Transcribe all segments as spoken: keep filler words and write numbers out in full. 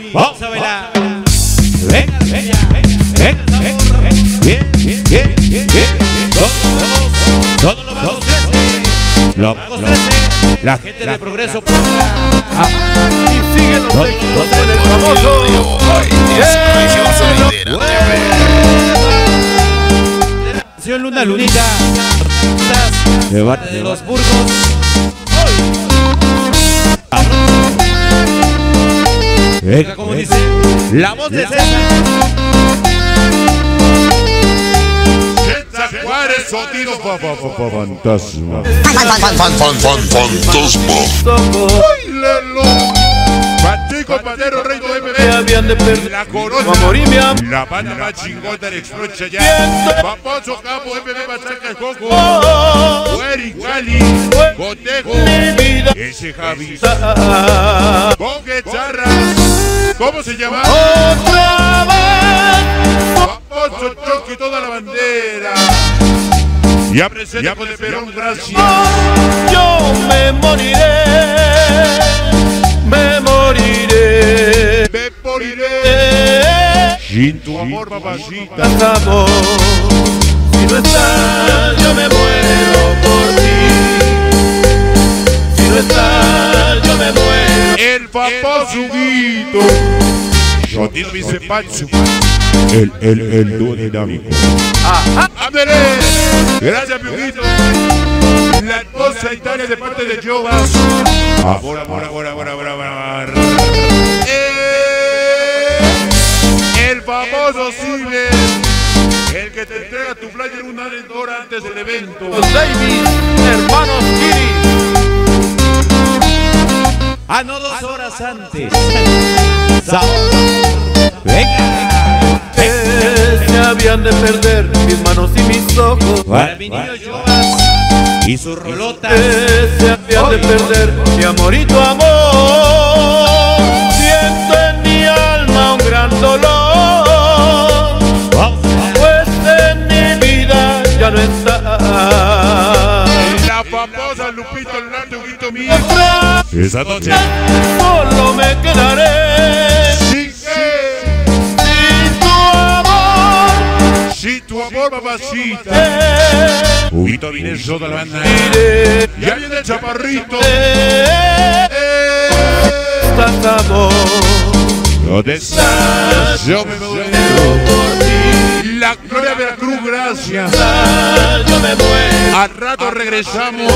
Vamos a bailar. Venga, venga, venga, venga. Bien, bien, bien, bien, bien. Todos, todos los magos trece. Los magos trece. La gente de Progreso. Ah, y siguen los éxitos con el famoso. Señor Luna Lunita. De parte de los Burgos. Venga, como dice la voz de César. César Juárez, sonido fantasma. Fantasma. ¡Bailalo! Pacheco Padero, rey de M B. Habían de perder La corona. Morimia. La banda más chingona del explocha ya. Famoso capo M B Machaca el Coco. Hueri, Cali, Cotejo. Ese Javi. Bogue Charras. ¿Cómo se llama? Otra vez. Famoso Choque, toda la bandera. Ya presente con el Perón, gracias. Yo me moriré. Me moriré. Me moriré. Sin tu amor, papacita. Amor. Si no estás, yo me muero por ti. Si no estás, yo me muero. El famoso Huguito. Sonido dice Pancho. El, el, el dúo dinámico. ¡Ándale! Gracias, mi Huguito. La hermosa Italia de parte de Jovas. Amor, amor, amor, amor, amor, amor. Eh, el famoso Ciber. El que te entrega tu flyer una hora antes del evento. Los Davis, hermanos Kiri. Ah, no, dos horas antes. Venga. Se habían de perder mis manos y mis ojos. Para mi niño Jovas y su rolota. Se habían de perder mi amor y tu amor. Siento en mi alma un gran dolor. Pues en mi vida ya no está. La famosa Lupita Lulante, Huguito mío. Esa noche Solo me quedaré. sin que, Sin tu amor. sin tu amor, papacita. Huguito viene toda la banda. Ya viene el chaparrito. Eh, Estás amor. ¿Dónde estás? Yo me muero por ti. La Gloria Veracruz, gracias. Yo me muero. Al rato regresamos.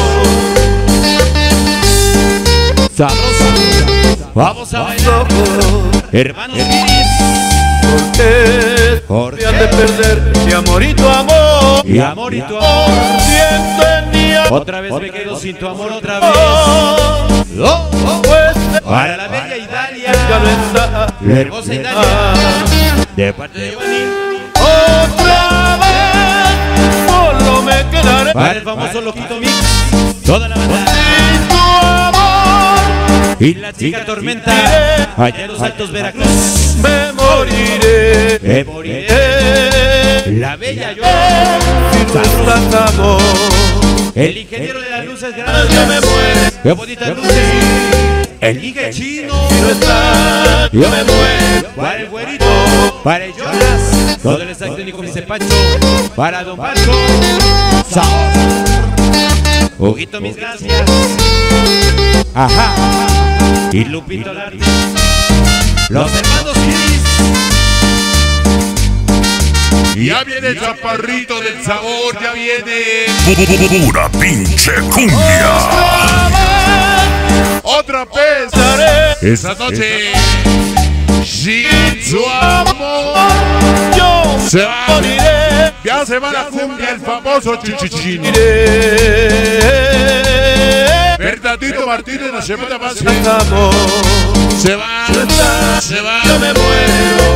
Sabroso. Vamos a bailar. Hermanos Iris. Porque Porque se han de perder mi amor y tu amor. y amor y tu amor. Siento en mi alma. Otra vez me quedo sin tu amor otra vez. Oh, oh. Pues Para la bella Italia. ya no está. La hermosa Italia. De parte de Giovanni. Otra vez solo me quedaré. Para el famoso Loquito Mix. Toda la banda. Sin tu amor Y la chica Tormenta. Allá en los Altos Veracruz. me moriré. Me moriré. La bella yo. Si no estás amor. El ingeniero de las luces Yo grandes. me muero. Qué bonitas luces. El Liga Chino. Si no estás, yo me muero. Para el güerito. Para el Jonas. Todo el staff técnico dice Pancho. Para Don Marco. Sabor. Huguito, mis gracias. Ajá. Y Lupito Larte. Los hermanos Iris. Ya viene el chaparrito del sabor, ya viene. Pura pinche cumbia. Otra vez. Esa noche. Sin su amor. Yo Se va. moriré. Ya se va la cumbia, el famoso chichichino. Bernardino Martínez, la semana más. Amor. Se va. Se va. Yo me muero.